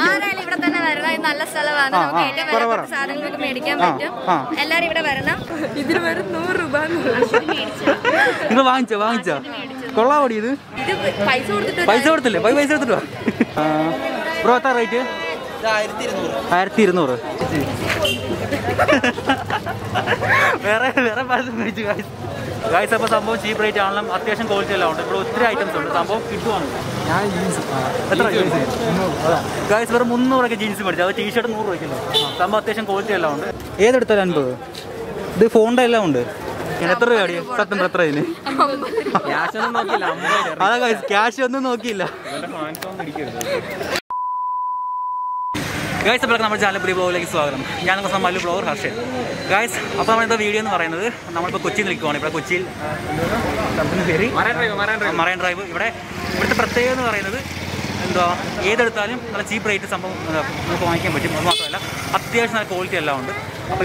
ആരായാലും ഇവിടെ തന്നെ വരണം. നല്ല സ്ഥലമാണ്. നമുക്ക് ഏറ്റവും വിലപ്പെട്ട സാധനങ്ങൾക്ക് മേടിക്കാൻ പറ്റും. എല്ലാരും ഇവിടെ വരണം. ഇതിന് വരും 100 രൂപ. നിങ്ങൾ വാങ്ങിച്ചോ കൊള്ളാവടി ഇത്. പൈസ കൊടുത്തില്ലേ? പൈസ എടുത്തിട്ടോ ബ്രോ. എത്ര റേറ്റ്? 1200. വേറെ പലതും മേടിച്ചു ഗായ്സ്. അപ്പോൾ സംഭവം ചീപ്പ് റേറ്റ് ആണെങ്കിലും അത്യാവശ്യം ക്വാളിറ്റി എല്ലാം ഉണ്ട്. ഇവിടെ ഒത്തിരി ഐറ്റംസ് ഉണ്ട്. സംഭവം കിട്ടുവാണ്. എത്ര ഗായ്സ്? വെറും 300 ജീൻസ് മേടിച്ചു. അത് ടീഷർട്ട് 100 രൂപയ്ക്കല്ലോ. സംഭവം അത്യാവശ്യം ക്വാളിറ്റി എല്ലാം ഉണ്ട്. ഏതെടുത്താലും 50. ഇത് ഫോണിൻ്റെ എല്ലാം ഉണ്ട്. എത്ര രൂപ? സത്യം എത്ര ഇതിന്? അതാ ഗായ്സ്, ക്യാഷ് ഒന്നും നോക്കിയില്ല. ഗായ്സ്, അപ്പോൾ നമ്മുടെ ചാനൽ ബ്രോയിലേക്ക് സ്വാഗതം. ഞാൻ മല്ലു ബ്ലോഗർ ഹർഷൻ. ഗായ്സ്, അപ്പോൾ നമ്മളിപ്പോൾ വീഡിയോ എന്ന് പറയുന്നത് നമ്മളിപ്പോൾ കൊച്ചിയിൽ നിൽക്കുവാണ്. ഇവിടെ കൊച്ചിയിൽ പേര് മറൈൻ ഡ്രൈവ്. ഇവിടുത്തെ പ്രത്യേകത എന്ന് പറയുന്നത് എന്താ, ഏതെടുത്താലും നല്ല ചീപ്പ് റേറ്റ് സംഭവം നമുക്ക് വാങ്ങിക്കാൻ പറ്റും. അത് മാത്രമല്ല അത്യാവശ്യം നല്ല ക്വാളിറ്റി എല്ലാം ഉണ്ട്. അപ്പോൾ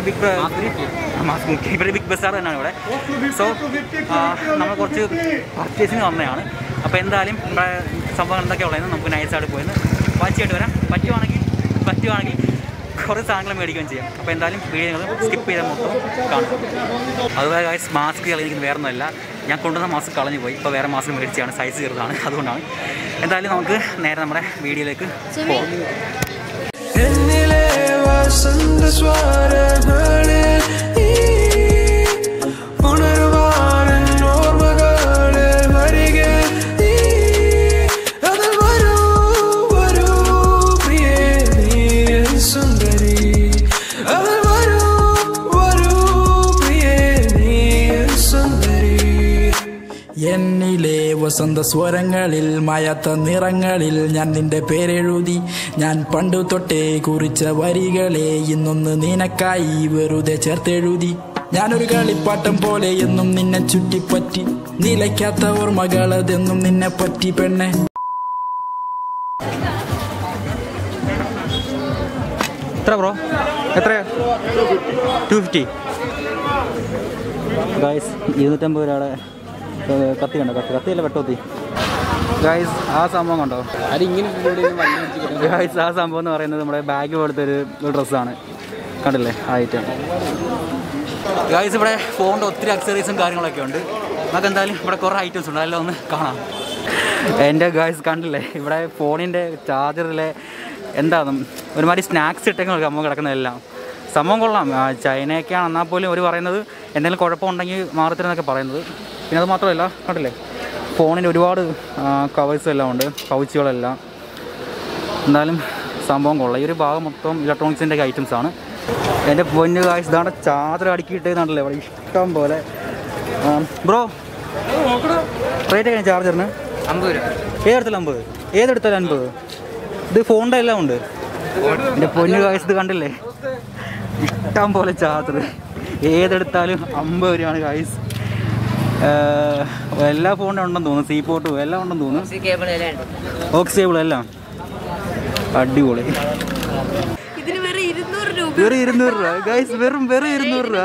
ഇവിടെ ബിഗ് ബസാർ തന്നെയാണ് ഇവിടെ. സോ നമ്മൾ കുറച്ച് പർച്ചേസിങ് വന്നതാണ്. അപ്പോൾ എന്തായാലും ഇവിടെ സംഭവം എന്തൊക്കെയുള്ളതെന്ന് നമുക്ക് നൈസായിട്ട് പോയെന്ന് വാച്ചിയായിട്ട് വരാം. പറ്റുവാണെങ്കിൽ കുറേ സാധനങ്ങൾ മേടിക്കുകയും ചെയ്യാം. അപ്പോൾ എന്തായാലും വീഡിയോ നിങ്ങൾ സ്കിപ്പ് ചെയ്താൽ മൊത്തം കാണും. അതുപോലെ ഗായ്സ്, മാസ്ക് കളഞ്ഞിരിക്കുന്നത് വേറെ ഒന്നുമല്ല. ഞാൻ കൊണ്ടുവന്ന മാസ്ക് കളഞ്ഞു പോയി. ഇപ്പോൾ വേറെ മാസ്ക് മേടിച്ചാണ്. സൈസ് ചെറുതാണ്, അതുകൊണ്ടാണ്. എന്തായാലും നമുക്ക് നേരെ നമ്മുടെ വീഡിയോയിലേക്ക് പോകാം. എന്നിലെ വസന്ത സ്വരങ്ങളിൽ മായാത്ത നിറങ്ങളിൽ ഞാൻ നിന്റെ പേരെഴുതി. ഞാൻ പണ്ടു തൊട്ടേ കുറിച്ച വരികളെ ഇന്നൊന്ന് നിനക്കായി വെറുതെ ചേർത്തെഴുതി. ഞാനൊരു കളിപ്പാട്ടം പോലെ എന്നും നിന്നെ ചുറ്റിപ്പറ്റി. നിലയ്ക്കാത്ത ഓർമ്മകളതെന്നും നിന്നെ പറ്റി പെണ്ണെ. എത്ര ബ്രോ? എത്രയാ? 250 ഗായ്സ്. 250 രൂപയുടെ കത്തി കണ്ടോ? കത്തിയല്ല, വെട്ടോത്തി ഗായ്സ്. ആ സംഭവം കണ്ടോ ഗായ്സ്? ആ സംഭവം എന്ന് പറയുന്നത് നമ്മുടെ ബാഗ് പോലത്തെ ഒരു ഡ്രസ്സാണ്. കണ്ടില്ലേ ആ ഐറ്റം ഗായ്സ്? ഇവിടെ ഫോണിൻ്റെ ഒത്തിരി അക്സസറീസും കാര്യങ്ങളൊക്കെ ഉണ്ട്. നമുക്ക് എന്തായാലും ഇവിടെ കുറേ ഐറ്റംസ് ഉണ്ട്. അതെല്ലാം ഒന്ന് കാണാം. എൻ്റെ ഗായ്സ് കണ്ടില്ലേ, ഇവിടെ ഫോണിൻ്റെ ചാർജറിലെ എന്താണ് ഒരുമാതിരി സ്നാക്സ് ഇട്ടേക്ക് സംഭവം കിടക്കുന്നതെല്ലാം. സംഭവം കൊള്ളാം. ചൈനയൊക്കെയാണ്. എന്നാൽ പോലും അവർ പറയുന്നത് എന്തെങ്കിലും കുഴപ്പമുണ്ടെങ്കിൽ മാറത്തരെന്നൊക്കെ പറയുന്നത്. പിന്നെ അത് മാത്രമല്ല, കണ്ടില്ലേ ഫോണിൻ്റെ ഒരുപാട് കവേഴ്സും എല്ലാം ഉണ്ട്, പൗച്ചുകളെല്ലാം. എന്തായാലും സംഭവം കൊള്ളാം. ഈ ഒരു ഭാഗം മൊത്തം ഇലക്ട്രോണിക്സിൻ്റെ ഐറ്റംസാണ്. എൻ്റെ പൊന്നു ഗായ്സ്, ഇതാണ് ചാർജർ അടുക്കിയിട്ടേന്നാണല്ലേ ഇവിടെ ഇഷ്ടം പോലെ. ബ്രോ, റേറ്റ് എങ്ങനെ ചാർജറിന്? 50 രൂപ. ഏതെടുത്താലും 50? ഏതെടുത്താലും 50? ഇത് ഫോണിൻ്റെ എല്ലാം ഉണ്ട്. എൻ്റെ പൊന്നു ഗായ്സ്, ഇത് കണ്ടില്ലേ ഇഷ്ടം പോലെ ചാർജർ. ഏതെടുത്താലും 50 രൂപയാണ് ഗായ്സ്. എല്ലാ ഫോണിനും ഉണ്ടെന്ന് തോന്നുന്നു. സി പോർട്ടും എല്ലാം ഉണ്ടെന്ന് തോന്നുന്നു. ഓക്സ് കേബിൾ എല്ലാം അടിപൊളി. വെറും 200 രൂപ ഗൈസ്. വെറും 200 രൂപ.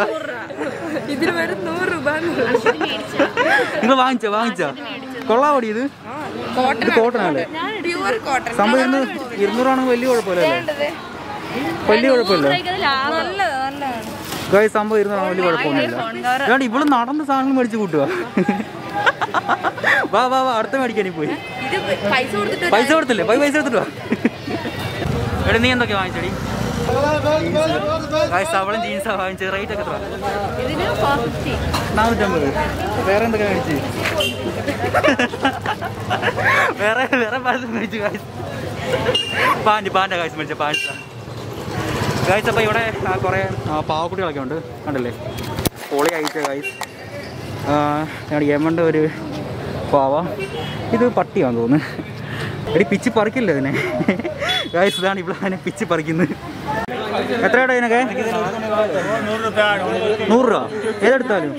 നിങ്ങൾ വാങ്ങിച്ചോ കൊള്ളാവടി ഇത്. ഇത് കോട്ടണല്ലേ സംഭവം? 200 ആണെങ്കിൽ വലിയ കുഴപ്പമില്ലല്ലേ? വലിയ കുഴപ്പമില്ല ഗൈസ്. സംഭവം 200 ആണെങ്കിൽ വലിയ കുഴപ്പമൊന്നുമില്ല. അതുകൊണ്ട് ഇവിടെ നടന്ന് സാധനങ്ങൾ മേടിച്ച് കൂട്ടുക. വാ അടുത്ത മേടിക്കാനീ പോയി. പൈസ കൊടുത്തില്ലേ? പൈസ എടുത്തിട്ട് വാ. എവിടെ നീ എന്തൊക്കെയാ വാങ്ങിച്ചടി? ഗൈസ്, അവളും ജീൻസാണ് വാങ്ങിച്ചത്. റേറ്റ് ഒക്കെ 450. വേറെ എന്തൊക്കെ മേടിച്ച്? വേറെ പലതും മേടിച്ചു ഗൈസ്. പാൻറ്റാ ഗൈസ് മേടിച്ച പാൻറ്റാ ഗൈസ്. അപ്പോൾ ഇവിടെ കുറേ പാവക്കുട്ടികളൊക്കെ ഉണ്ട്. കണ്ടില്ലേ പൊളി അയച്ച ഗൈസ്. ഞങ്ങളുടെ യമൻ്റെ ഒരു പാവ. ഇത് പട്ടിയാണെന്ന് തോന്നുന്നു. എടി പിച്ച് പറിക്കില്ല ഇതിനെ ഗൈസ്. ഇതാണ് ഇവിടെ അതിനെ പിച്ച് പറിക്കുന്നത്. എത്രയാടോ ഇതിനൊക്കെ? 100 രൂപ. ഏതെടുത്താലും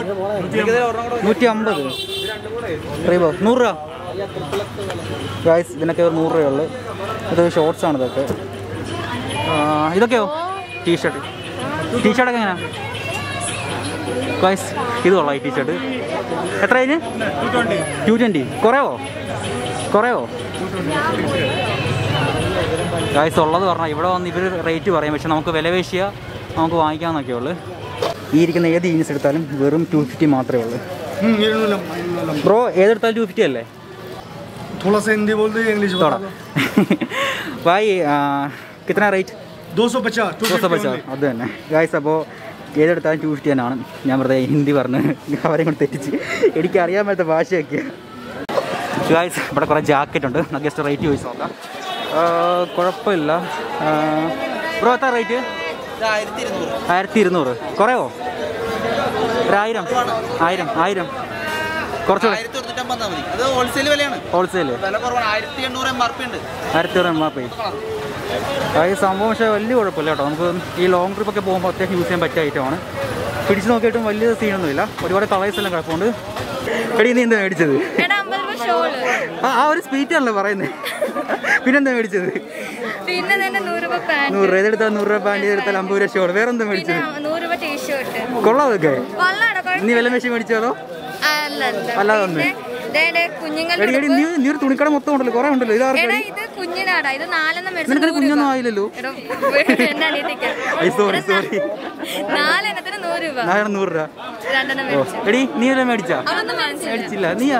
150. 100 രൂപ ഗൈസ്. ഇതിനൊക്കെ 100 രൂപയുള്ളു. ഇത് ഷോർട്സാണ് ഇതൊക്കെ. ഇതൊക്കെയോ? ടീഷർട്ടൊക്കെ എങ്ങനെയാ ഗൈസ്? ഇത് കൊള്ളാം ഈ ടീഷർട്ട്. എത്ര അതിന്? 220. കുറയോ? ഗൈസ് ഉള്ളത് പറഞ്ഞാൽ ഇവിടെ വന്ന് ഇവർ റേറ്റ് പറയും, പക്ഷെ നമുക്ക് വില പേശിയാൽ നമുക്ക് വാങ്ങിക്കാമെന്നൊക്കെ ഉള്ളു. ഈ ഇരിക്കുന്ന ഏത് ജീൻസ് എടുത്താലും വെറും 250 മാത്രമേ ഉള്ളൂ. ബ്രോ ഏതെടുത്താലും 250 അല്ലേ? ഭായ് കിतना റേറ്റ്? 250. അത് തന്നെ ഗൈസ്. അപ്പോൾ ഏതെടുത്താലും 250 തന്നെയാണ്. ഞാൻ വെറുതെ ഹിന്ദി പറഞ്ഞ് അവരെ കൊണ്ട് തെറ്റിച്ച് എനിക്കറിയാൻ പറ്റാത്ത ഭാഷയൊക്കെ. ഗൈസ് ഇവിടെ കുറേ ജാക്കറ്റ് ഉണ്ട്, നമുക്ക് ജസ്റ്റ് റേറ്റ് ചോദിച്ച് നോക്കാം. കുഴപ്പമില്ല. ബ്രോ എത്ര റേറ്റ്? 1200. കുറയോ? 1000 കുറച്ചുകൂടെ. Wholesale 1800 MRP. ഈ സംഭവം പക്ഷേ വലിയ കുഴപ്പമില്ല കേട്ടോ. നമുക്ക് ഈ ലോങ് ട്രിപ്പൊക്കെ പോകുമ്പോൾ അത്യാവശ്യം യൂസ് ചെയ്യാൻ പറ്റിയ ഐറ്റമാണ്. പിടിച്ച് നോക്കിയിട്ടും വലിയ സീനൊന്നുമില്ല. ഒരുപാട് കളേഴ്സ് എല്ലാം കുഴപ്പമുണ്ട്. എടി നീ എന്താ മേടിച്ചത്? ആ ഒരു സ്പീറ്റാണല്ലോ പറയുന്നത്. പിന്നെന്താ മേടിച്ചത്? 100 രൂപ എടുത്താൽ 100 രൂപ പാൻറ് എടുത്താൽ 50 രൂപ ഷോൾ. വേറെ എന്താ മേടിച്ചത്? കൊള്ളാം അതൊക്കെ. നീ വില മേശ മേടിച്ചതോ? അല്ലാതെ നീ ഒരു തുണിക്കട മൊത്തം ഉണ്ടല്ലോ, കുറെ ഉണ്ടല്ലോ. നിനക്ക് കുഞ്ഞൊന്നും ആയില്ലല്ലോ. സോറി 100 രൂപ. എടി നീ എല്ലാം മേടിച്ചാ? മേടിച്ചില്ല. നീയാ?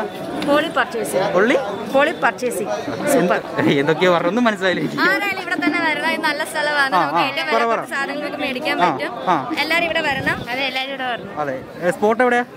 എന്തൊക്കെയോ പറഞ്ഞൊന്നും മനസ്സിലായില്ല. ഇവിടെ തന്നെ വരണം, നല്ല സ്ഥലമാണ്. സാധനങ്ങളൊക്കെ മേടിക്കാൻ പറ്റും. എല്ലാരും ഇവിടെ വരണം. അതെ, എല്ലാരും ഇവിടെ വരണം. അതെ. സ്പോട്ട് എവിടെയാ?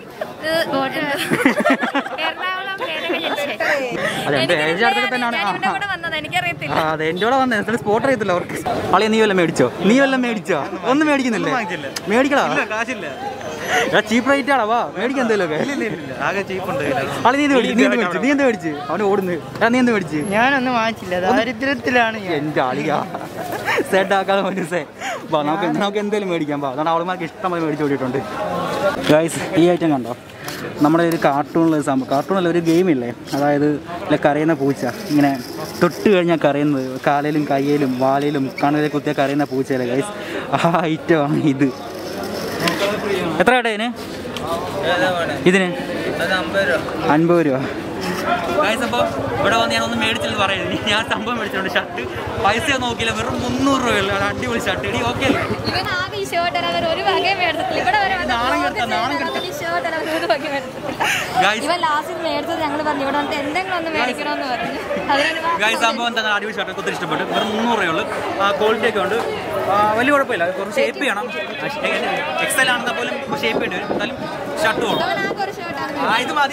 അതെ എന്റെ കൂടെ വന്നത് സ്പോട്ട് അറിയത്തില്ല അവർക്ക്. അളിയ നീ വല്ലതും മേടിച്ചോ? ഒന്നും മേടിക്കുന്നില്ലേ? മേടിക്കടാ, ചീപ്പ് റേറ്റ് ആണോ? വാ മേടിക്കാൻ എന്തെങ്കിലുമൊക്കെ. അളി നീ എന്താ മേടിച്ച്? അവന് ഓടുന്നു. നീ എന്താ മേടിച്ച്? ഞാനൊന്നും വാങ്ങിച്ചില്ല, ദാരിദ്ര്യത്തിലാണ്. എന്റെ അളിയാ സെറ്റ് ആക്കാതെ മനസ്സേ. വാ നമുക്ക് എന്തെങ്കിലും മേടിക്കാം. വാ, അതാണ് അവളുമാർക്ക് ഇഷ്ടം പോലെ മേടിച്ച് ഓടിയിട്ടുണ്ട്. ഗൈസ് ഈ ഐറ്റം കണ്ടോ? നമ്മുടെ ഒരു കാർട്ടൂണിൽ ഒരു ഗെയിമില്ലേ, അതായത് കരയുന്ന പൂച്ച. ഇങ്ങനെ തൊട്ട് കഴിഞ്ഞാൽ കരയുന്നത്, കാലയിലും കയ്യിലും വാലയിലും കണ്ണിലെ കുത്തിയാൽ കരയുന്ന പൂച്ചയല്ലേ ഗൈസ്? ആ ഐറ്റമാണ് ഇത്. എത്ര കേട്ടോ ഇതിന്? 50 രൂപ. ഗൈസ് അപ്പോൾ ഇവിടെ വന്ന് ഞാൻ ഒന്നും മേടിച്ചില്ലെന്ന് പറയുന്നത്. ഞാൻ സംഭവം മേടിച്ചിട്ടുണ്ട്. ഷർട്ട് പൈസ നോക്കിയില്ല, വെറും 300 രൂപയല്ല. അടിപൊളി ഷർട്ട്. ഇനി ഓക്കെ അല്ലേ? ഗൈസ് സംഭവം എന്താ, അടിപൊളി ഷർട്ട് ഒത്തിരി ഇഷ്ടപ്പെട്ടു. വെറും 300 രൂപയുള്ളൂ. ക്വാളിറ്റി ഒക്കെ ഉണ്ട്, വലിയ കുഴപ്പമില്ല. കുറച്ച് ഷേപ്പ് ചെയ്യണം. എക്സൽ ആണെന്നാൽ പോലും ഷേപ്പ് ചെയ്യേണ്ടി വരും. എന്നാലും ഷർട്ട് വേണം. ഇത് മതി.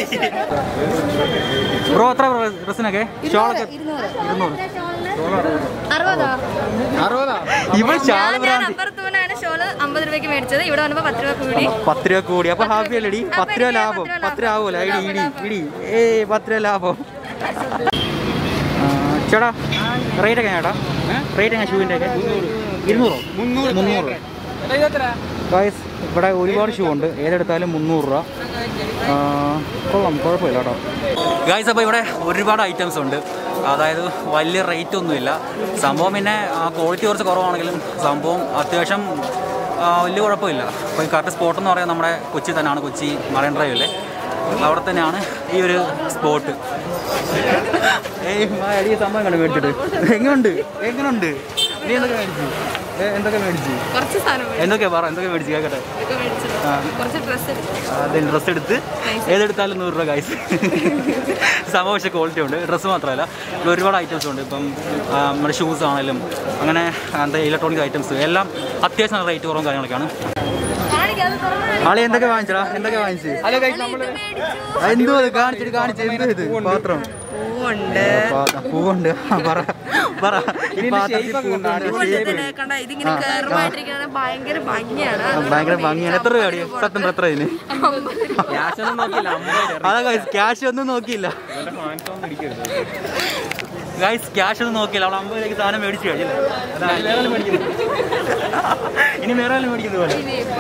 ബ്രോ എത്ര ഡ്രസ്സിനൊക്കെ? ഷോളൊക്കെ 200. ഇവിടെ ഷോള് 50 രൂപയ്ക്ക് മേടിച്ചത്. ഇവിടെ വന്നപ്പോ 10 രൂപ കൂടി. അപ്പൊ ഹാപ്പി അല്ലേടി? 10 രൂപ ലാഭം. 10 രൂപ ആവൂല. ഇടി 10 രൂപ ലാഭം. ചേട്ടാ റേറ്റ് ഒക്കെ ചേട്ടാ? റേറ്റ് എങ്ങനെ ഷൂവിൻ്റെ ഒക്കെ? 200. ഗൈസ് ഇവിടെ ഒരുപാട് ഷൂ ഉണ്ട്, ഏതെടുത്താലും 300 രൂപ. കൊള്ളാം, കുഴപ്പമില്ല കേട്ടോ. ഗൈസ് അപ്പോൾ ഇവിടെ ഒരുപാട് ഐറ്റംസ് ഉണ്ട്, അതായത് വലിയ റേറ്റ് ഒന്നുമില്ല സംഭവം. പിന്നെ ക്വാളിറ്റി കുറച്ച് കുറവാണെങ്കിലും സംഭവം അത്യാവശ്യം വലിയ കുഴപ്പമില്ല. അപ്പോൾ ഈ കറക്റ്റ് സ്പോട്ട് എന്ന് പറയുന്നത് നമ്മുടെ കൊച്ചി തന്നെയാണ്, കൊച്ചി മറൈൻ ഡ്രൈവില്ലേ, അവിടെ തന്നെയാണ് ഈ ഒരു സ്പോട്ട്. അടിയ സംഭവം കണ്ട് മേടിച്ചിട്ട് എങ്ങനെയുണ്ട്? നീ എന്തൊക്കെ മേടിച്ചു? എന്തൊക്കെ മേടിച്ചു കേട്ടെ? അതെ, ഡ്രസ്സ് എടുത്ത് ഏതെടുത്താലും 100 രൂപ ഗൈസ്. സംഭവം പക്ഷേ ക്വാളിറ്റി ഉണ്ട്. ഡ്രസ്സ് മാത്രമല്ല, ഇവിടെ ഒരുപാട് ഐറ്റംസ് ഉണ്ട്. ഇപ്പം നമ്മുടെ ഷൂസ് ആണെങ്കിലും അങ്ങനെ എന്താ ഇലക്ട്രോണിക് ഐറ്റംസ് എല്ലാം അത്യാവശ്യം റേറ്റ് കുറവും കാര്യങ്ങളൊക്കെയാണ്. ആളെ എന്തൊക്കെ വാങ്ങിച്ചടാ? എന്തൊക്കെ വാങ്ങിച്ചു? എന്തോ കാണിച്ചിട്ട് എന്ത് ഇത് പാത്രം? പൂവുണ്ട്. ഭയങ്കര ഭംഗിയാണ്. എത്ര രൂപ? സത്യം എത്ര ഇതിന്? അതാ ക്യാഷ് ഒന്നും നോക്കിയില്ല ഗൈസ്, ക്യാഷ് ഒന്നും നോക്കിയില്ല. അവൾ 50 രൂപയ്ക്ക് സാധനം മേടിച്ചു കഴിഞ്ഞില്ല. ഇനി വേറെ മേടിക്കുന്നത് പോലെ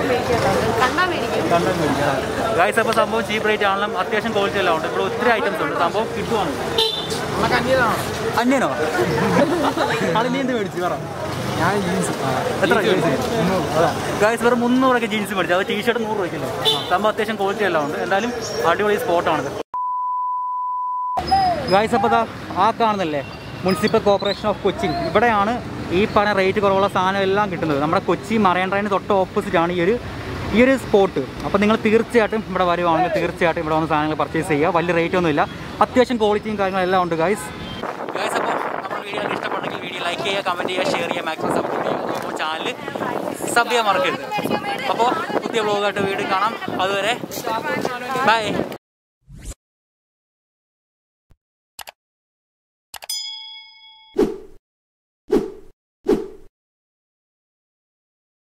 ഗൈസ്. അപ്പോൾ സംഭവം ചീപ്പ് റേറ്റ് ആണെങ്കിലും അത്യാവശ്യം ക്വാളിറ്റി എല്ലാം ഉണ്ട്. ഇവിടെ ഒത്തിരി ഐറ്റംസ് ഉണ്ട്, സംഭവം കിട്ടുവാണ്. അന്യനോ? അത് നീ എന്ത് മേടിച്ചു പറ? ഞാൻ ജീൻസ്. എത്ര ഗൈസ്? വെറും 300 രൂപയ്ക്ക് ജീൻസ് മേടിച്ചു. അത് ടീഷർട്ട് 100 രൂപയ്ക്കല്ലേ. സംഭവം അത്യാവശ്യം ക്വാളിറ്റി എല്ലാം ഉണ്ട്. എന്തായാലും അടിപൊളി സ്പോട്ടാണിത് ഗൈസ്. അപ്പോൾ ആ കാണുന്നല്ലേ മുനിസിപ്പൽ കോർപ്പറേഷൻ ഓഫ് കൊച്ചി. ഇവിടെയാണ് ഈ പറഞ്ഞ റേറ്റ് കുറവുള്ള സാധനം എല്ലാം കിട്ടുന്നത്. നമ്മുടെ കൊച്ചി മറൈൻ ഡ്രൈവിന് തൊട്ട് ഓപ്പോസിറ്റാണ് ഈ ഒരു സ്പോട്ട്. അപ്പോൾ നിങ്ങൾ തീർച്ചയായിട്ടും ഇവിടെ വരുവാണെങ്കിൽ തീർച്ചയായിട്ടും ഇവിടെ വന്ന് സാധനങ്ങൾ പർച്ചേസ് ചെയ്യുക. വലിയ റേറ്റ് ഒന്നുമില്ല, അത്യാവശ്യം ക്വാളിറ്റിയും കാര്യങ്ങളെല്ലാം ഉണ്ട് ഗൈസ്. അപ്പോൾ നമ്മുടെ വീഡിയോ ഇഷ്ടപ്പെട്ടെങ്കിൽ വീഡിയോ ലൈക്ക് ചെയ്യുക, കമൻറ്റ് ചെയ്യുക, ഷെയർ ചെയ്യുക, മാക്സിമം സപ്പോർട്ട് ചെയ്യുക. അപ്പോൾ ചാനൽ സബ് ചെയ്യാൻ മറക്കരുത്. അപ്പോൾ പുതിയ വ്ലോഗായിട്ട് വീണ്ടും കാണാം. അതുവരെ ബൈ.